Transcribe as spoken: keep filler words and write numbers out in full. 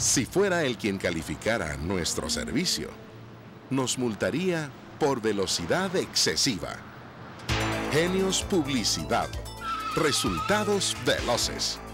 Si fuera él quien calificara nuestro servicio, nos multaría por velocidad excesiva. Genios Publicidad. Resultados veloces.